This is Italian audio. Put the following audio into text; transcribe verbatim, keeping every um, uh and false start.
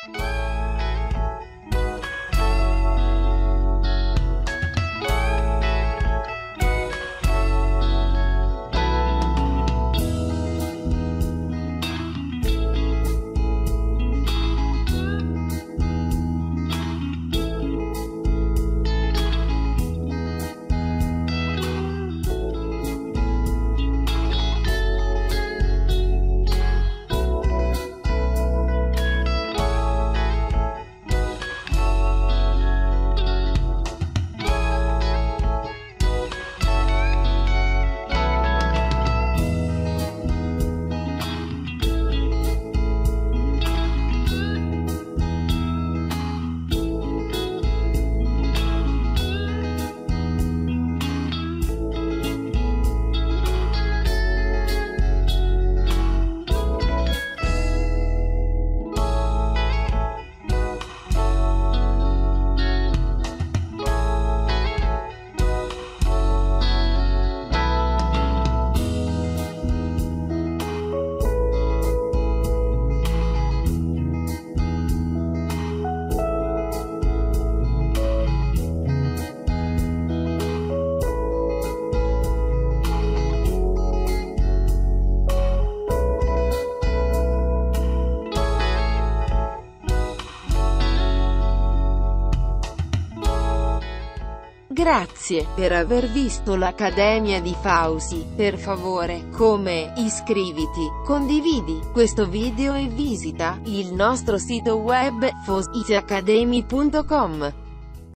Grazie per aver visto l'Accademia di Fausi. Per favore, come, iscriviti, condividi questo video e visita il nostro sito web fausi academy punto com.